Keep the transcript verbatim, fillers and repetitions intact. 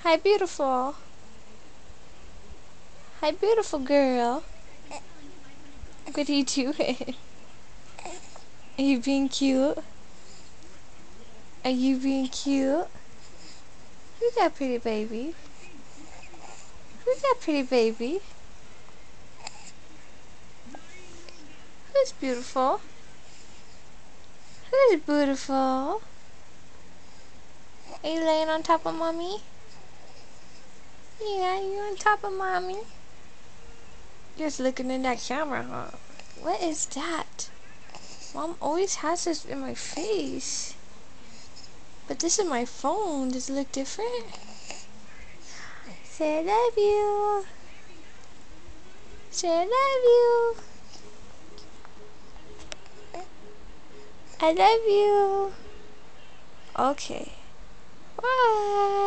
Hi, beautiful. Hi, beautiful girl. What are you doing? Are you being cute? Are you being cute? Who's that pretty baby? Who's that pretty baby? Who's beautiful? Who's beautiful? Are you laying on top of mommy? Yeah, you on top of mommy? Just looking in that camera, huh? What is that? Mom always has this in my face. But this is my phone. Does it look different? Say I love you. Say I love you. I love you. Okay. Bye.